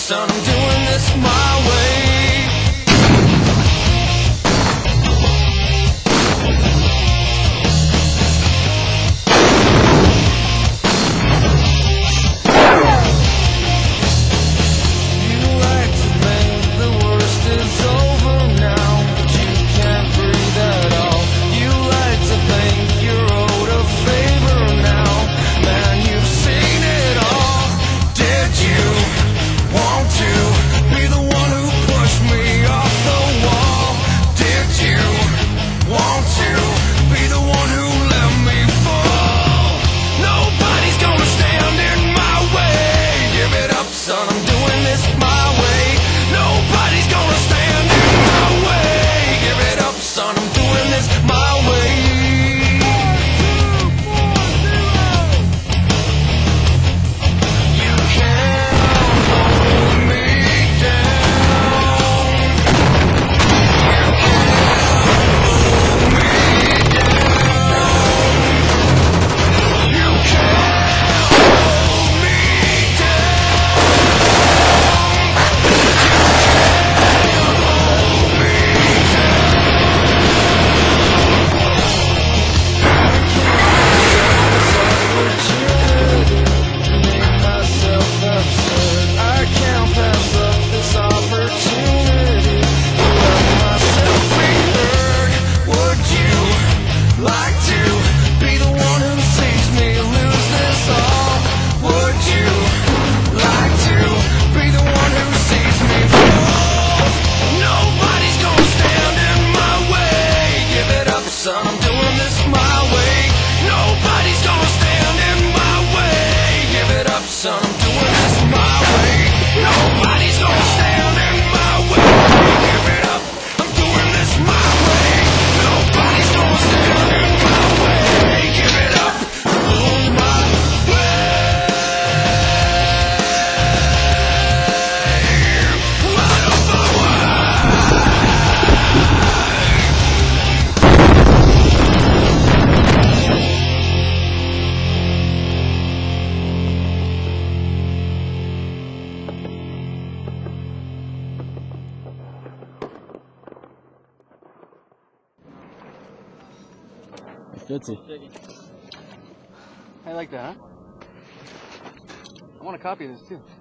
son, I'm doing this my way. Son, I'm doing this my way. Nobody's gonna stand in my way. Give it up, son, I'm doing this my way. Nobody's gonna stand in my way. Give it up, I'm doing this my way. Nobody's gonna stand in my way. Give it up, I'm doing my way. Out of my way. Fitzy. I like that, huh? I want a copy of this too.